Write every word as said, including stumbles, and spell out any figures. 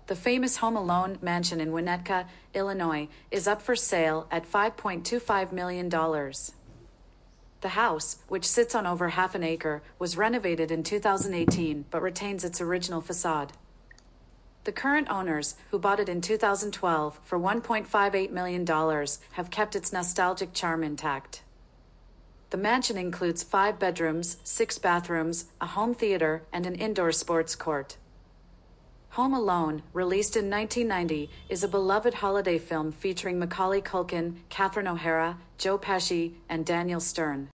The famous Home Alone mansion in Winnetka, Illinois, is up for sale at five point two five million dollars. The house, which sits on over half an acre, was renovated in two thousand eighteen but retains its original façade. The current owners, who bought it in two thousand twelve for one point five eight million dollars, have kept its nostalgic charm intact. The mansion includes five bedrooms, six bathrooms, a home theater, and an indoor sports court. Home Alone, released in nineteen ninety, is a beloved holiday film featuring Macaulay Culkin, Catherine O'Hara, Joe Pesci, and Daniel Stern.